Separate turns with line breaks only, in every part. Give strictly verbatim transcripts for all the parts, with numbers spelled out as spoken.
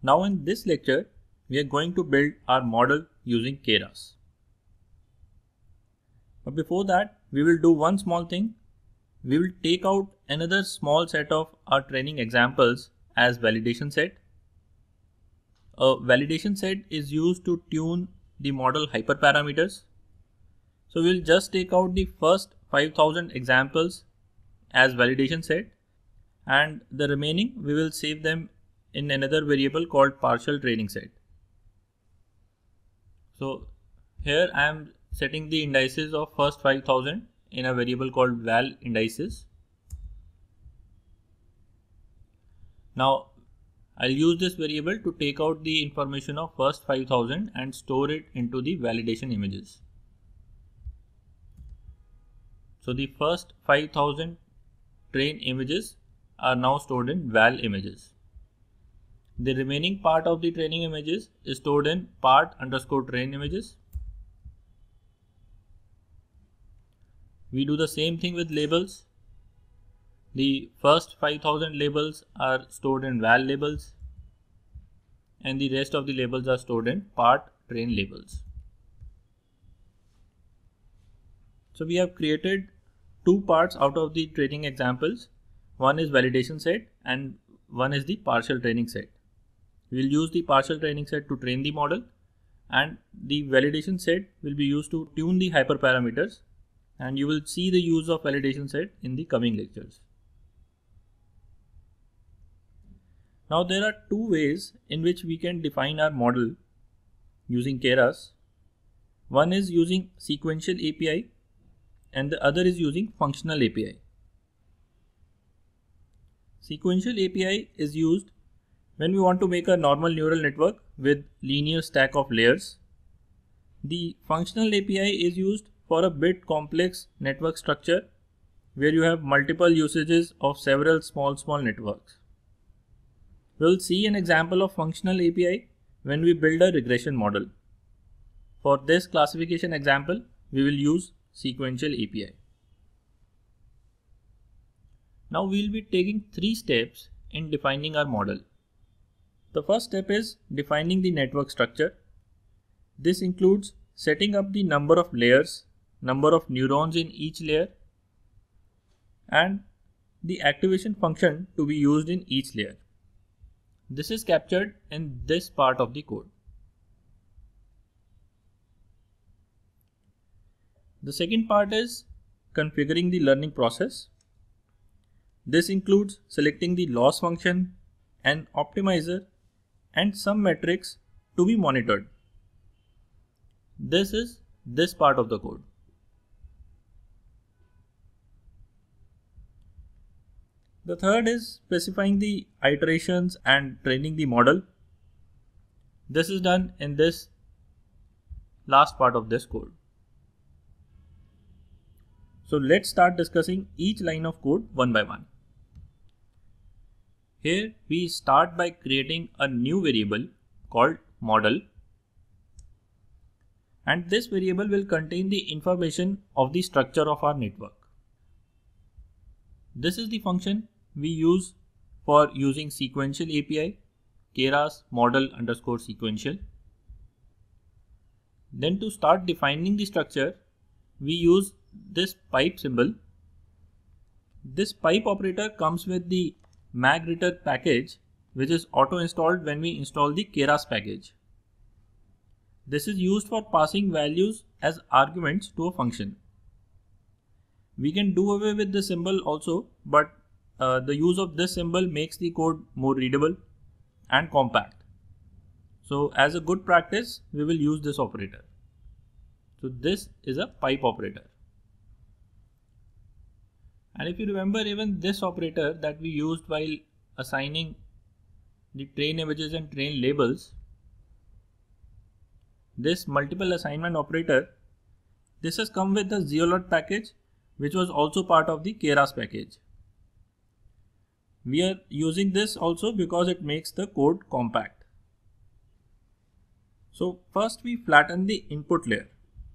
Now in this lecture, we are going to build our model using Keras. But before that, we will do one small thing. We will take out another small set of our training examples as validation set. A validation set is used to tune the model hyperparameters. So we'll just take out the first five thousand examples as validation set, and the remaining we will save them in another variable called partial training set. So here I am setting the indices of first five thousand in a variable called val indices. Now I'll use this variable to take out the information of first five thousand and store it into the validation images. So the first five thousand train images are now stored in val images. The remaining part of the training images is stored in part underscore train images. We do the same thing with labels. The first five thousand labels are stored in val labels, and the rest of the labels are stored in part train labels. So we have created two parts out of the training examples. One is validation set and one is the partial training set. We will use the partial training set to train the model, and the validation set will be used to tune the hyperparameters, and you will see the use of validation set in the coming lectures. Now there are two ways in which we can define our model using Keras. One is using sequential A P I and the other is using functional A P I. Sequential A P I is used when we want to make a normal neural network with linear stack of layers. The functional A P I is used for a bit complex network structure where you have multiple usages of several small small networks. We will see an example of functional A P I when we build a regression model. For this classification example, we will use sequential A P I. Now we will be taking three steps in defining our model. The first step is defining the network structure. This includes setting up the number of layers, number of neurons in each layer, and the activation function to be used in each layer. This is captured in this part of the code. The second part is configuring the learning process. This includes selecting the loss function, an optimizer, and some metrics to be monitored. This is this part of the code. The third is specifying the iterations and training the model. This is done in this last part of this code. So let's start discussing each line of code one by one. Here we start by creating a new variable called model, and this variable will contain the information of the structure of our network. This is the function we use for using sequential A P I, Keras model underscore sequential. Then to start defining the structure, we use this pipe symbol. This pipe operator comes with the magritter package, which is auto installed when we install the Keras package. This is used for passing values as arguments to a function. We can do away with the symbol also, but uh, the use of this symbol makes the code more readable and compact. So as a good practice, we will use this operator. So this is a pipe operator. And if you remember, even this operator that we used while assigning the train images and train labels, this multiple assignment operator, this has come with the zeolot package, which was also part of the Keras package. We are using this also because it makes the code compact. So first we flatten the input layer.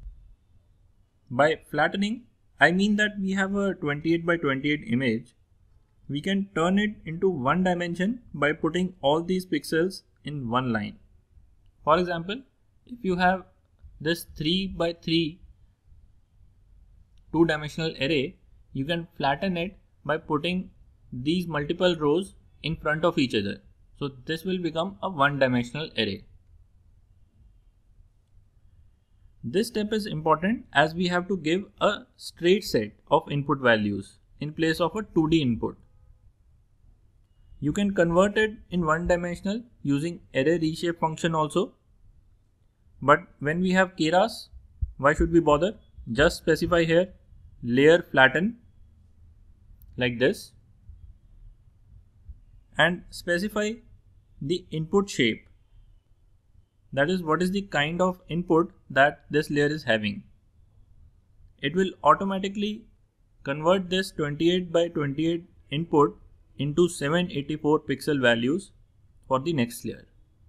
By flattening, I mean that we have a twenty-eight by twenty-eight image. We can turn it into one dimension by putting all these pixels in one line. For example, if you have this three by three two-dimensional array, you can flatten it by putting these multiple rows in front of each other. So this will become a one-dimensional array. This step is important as we have to give a straight set of input values in place of a two D input. You can convert it in one dimensional using array reshape function also. But when we have Keras, why should we bother? Just specify here layer flatten like this and specify the input shape. That is, what is the kind of input that this layer is having. It will automatically convert this twenty-eight by twenty-eight input into seven eighty-four pixel values for the next layer.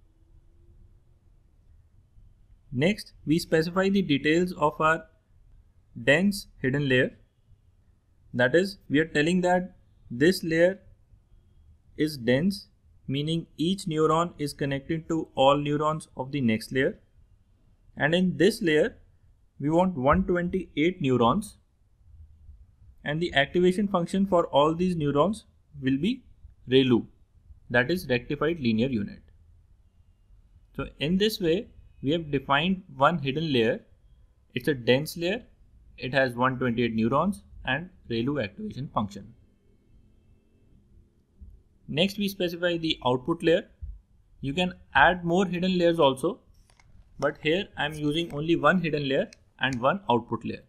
Next, we specify the details of our dense hidden layer. That is, we are telling that this layer is dense, meaning each neuron is connected to all neurons of the next layer. And in this layer, we want one hundred twenty-eight neurons, and the activation function for all these neurons will be R E L U, that is rectified linear unit. So in this way, we have defined one hidden layer. It's a dense layer. It has one hundred twenty-eight neurons and R E L U activation function. Next, we specify the output layer. You can add more hidden layers also, but here I am using only one hidden layer and one output layer.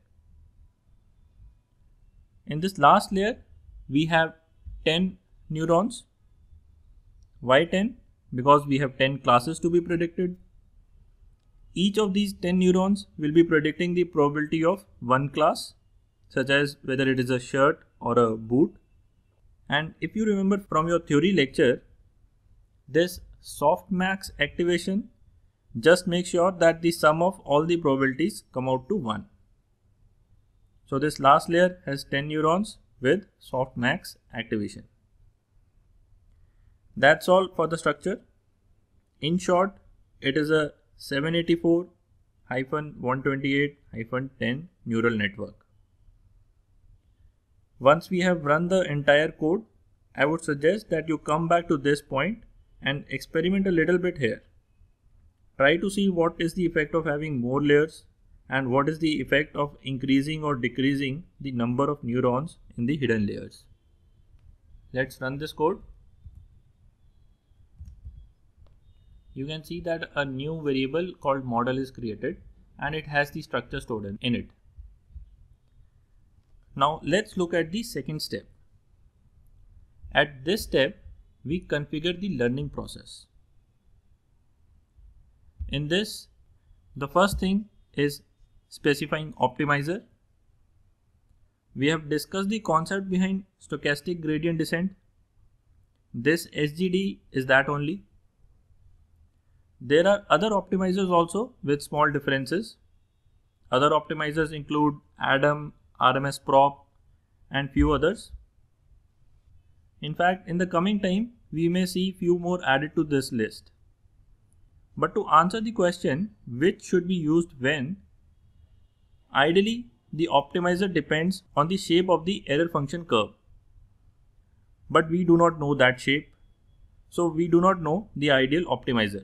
In this last layer, we have ten neurons. Why ten? Because we have ten classes to be predicted. Each of these ten neurons will be predicting the probability of one class, such as whether it is a shirt or a boot. And if you remember from your theory lecture, this softmax activation just makes sure that the sum of all the probabilities come out to one. So this last layer has ten neurons with softmax activation. That's all for the structure. In short, it is a seven eighty-four by one twenty-eight by ten neural network. Once we have run the entire code, I would suggest that you come back to this point and experiment a little bit here. Try to see what is the effect of having more layers and what is the effect of increasing or decreasing the number of neurons in the hidden layers. Let's run this code. You can see that a new variable called model is created and it has the structure stored in it. Now let's look at the second step. At this step, we configure the learning process. In this, the first thing is specifying optimizer. We have discussed the concept behind stochastic gradient descent. This S G D is that only. There are other optimizers also with small differences. Other optimizers include Adam, R M S prop, and few others. In fact, in the coming time, we may see few more added to this list. But to answer the question, which should be used when, ideally, the optimizer depends on the shape of the error function curve. But we do not know that shape, so we do not know the ideal optimizer.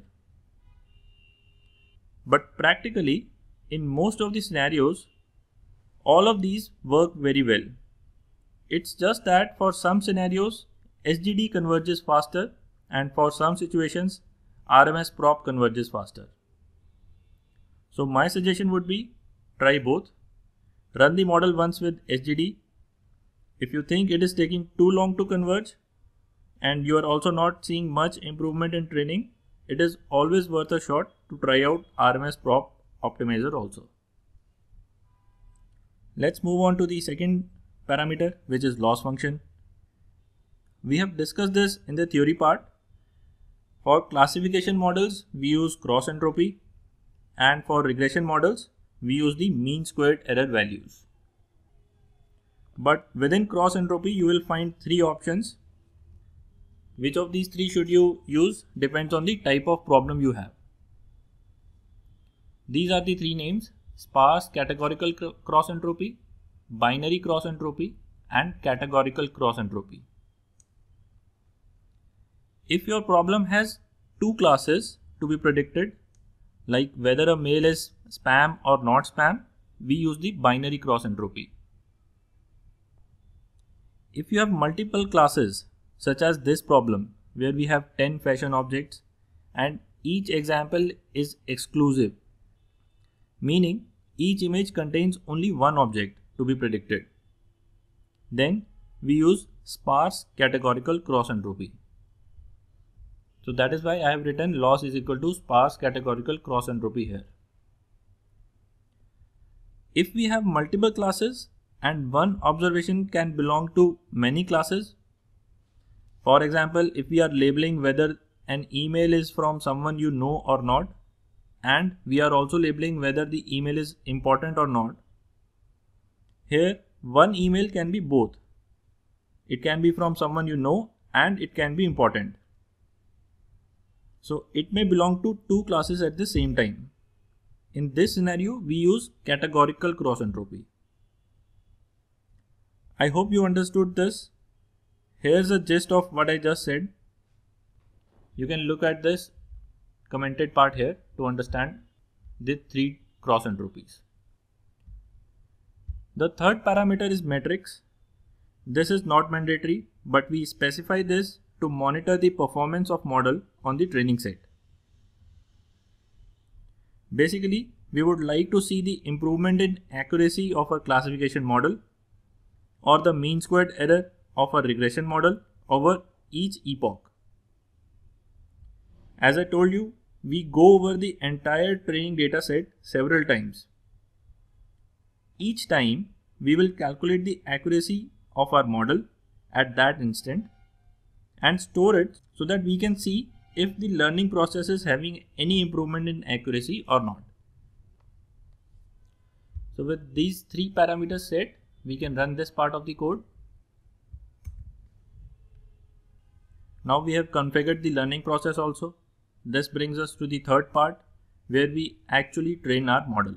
But practically, in most of the scenarios, all of these work very well. It's just that for some scenarios, S G D converges faster, and for some situations, R M S prop converges faster. So my suggestion would be, try both. Run the model once with S G D. If you think it is taking too long to converge, and you are also not seeing much improvement in training, it is always worth a shot to try out R M S prop optimizer also. Let's move on to the second parameter, which is loss function. We have discussed this in the theory part. For classification models, we use cross entropy, and for regression models, we use the mean squared error values. But within cross entropy, you will find three options. Which of these three should you use depends on the type of problem you have. These are the three names: sparse categorical cross entropy, binary cross entropy, and categorical cross entropy. If your problem has two classes to be predicted, like whether a mail is spam or not spam, we use the binary cross entropy. If you have multiple classes, such as this problem where we have ten fashion objects and each example is exclusive, meaning each image contains only one object to be predicted, then we use sparse categorical cross entropy. So that is why I have written loss is equal to sparse categorical cross entropy here. If we have multiple classes and one observation can belong to many classes, for example, if we are labeling whether an email is from someone you know or not, and we are also labeling whether the email is important or not, here one email can be both. It can be from someone you know and it can be important. So it may belong to two classes at the same time. In this scenario, we use categorical cross entropy. I hope you understood this. Here's a gist of what I just said. You can look at this commented part here to understand the three cross entropies. The third parameter is metrics. This is not mandatory, but we specify this to monitor the performance of model on the training set. Basically, we would like to see the improvement in accuracy of a classification model or the mean squared error of a regression model over each epoch. As I told you, we go over the entire training data set several times. Each time, we will calculate the accuracy of our model at that instant and store it so that we can see if the learning process is having any improvement in accuracy or not. So with these three parameters set, we can run this part of the code. Now we have configured the learning process also. This brings us to the third part where we actually train our model.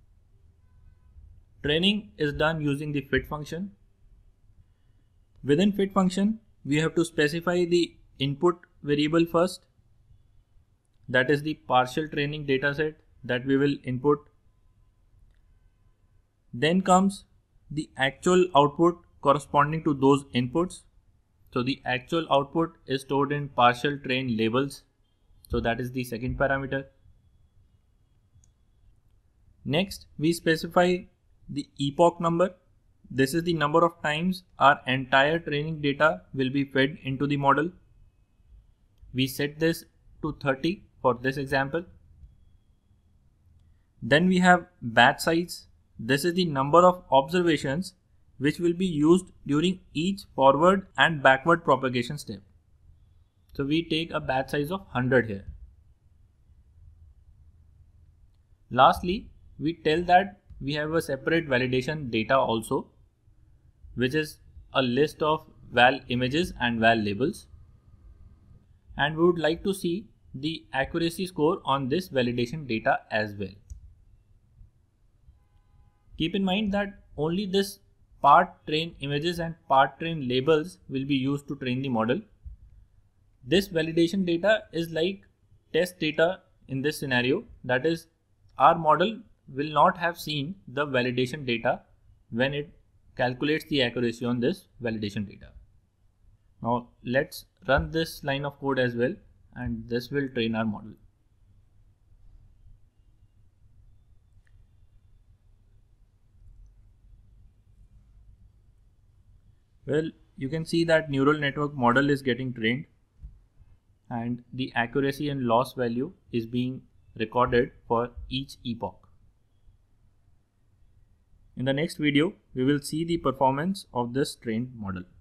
Training is done using the fit function. Within fit function, we have to specify the input variable first. That is the partial training dataset that we will input. Then comes the actual output corresponding to those inputs. So the actual output is stored in partial train labels. So that is the second parameter. Next, we specify the epoch number. This is the number of times our entire training data will be fed into the model. We set this to thirty for this example. Then we have batch size. This is the number of observations which will be used during each forward and backward propagation step. So we take a batch size of one hundred here. Lastly, we tell that we have a separate validation data also, which is a list of val images and val labels. And we would like to see the accuracy score on this validation data as well. Keep in mind that only this part train images and part train labels will be used to train the model. This validation data is like test data in this scenario. That is, our model will not have seen the validation data when it calculates the accuracy on this validation data. Now let's run this line of code as well, and this will train our model. Well, you can see that neural network model is getting trained and the accuracy and loss value is being recorded for each epoch. In the next video, we will see the performance of this trained model.